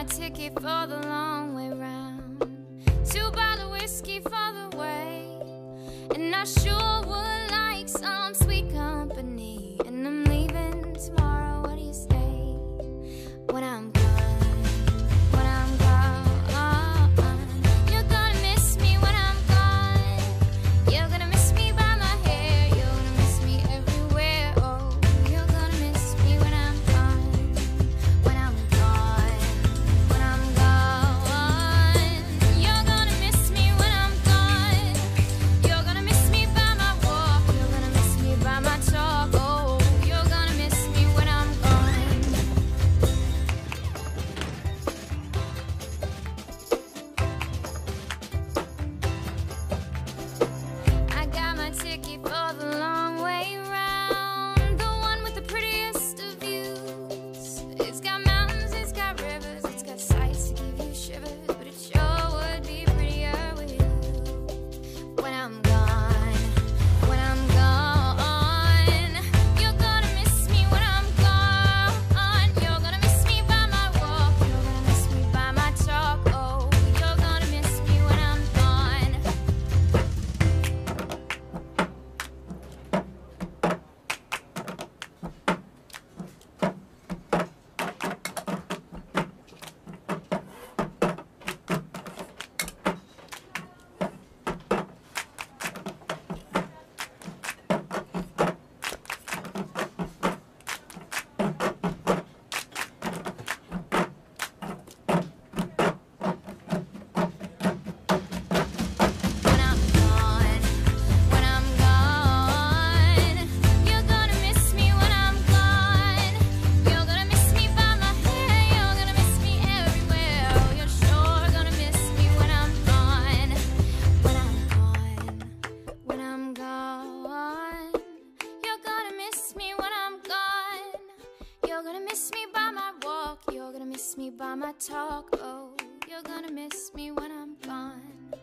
my ticket for the long way round. 2 bottles of whiskey for the way, and I sure would like some sweet company. And I'm leaving tomorrow, what do you say? When I'm gone, when I'm gone, you're gonna miss me when I'm gone. You're gonna miss me by my hair, you're gonna miss me everywhere. Oh, you're gonna miss me when I'm gone, when I'm gone, when I'm gone. You're gonna miss me when I'm gone. You're gonna miss me by my walk, you're gonna miss me by my talk. Oh, you're gonna miss me when I'm gone. I got my ticket for the long way round, the one with the prettiest of views. It's got mountains, it's got rivers, it's got sights to give you shivers, but it sure would be prettier with you. When I'm gone, when I'm gone, you're gonna miss me when I'm gone. You're gonna miss me by my walk, you're gonna miss me by my talk. Oh, you're gonna miss me when I'm gone. When I'm gone, when I'm gone, you're gonna miss me when I'm gone. You're gonna miss me by my hair, you're gonna miss me everywhere. Oh, you're sure gonna miss me when I'm gone. When I'm gone, when I'm gone, you're gonna miss me when I'm gone. You're gonna miss me by my walk, you're gonna miss me by my talk. Oh, you're gonna miss me when I'm gone.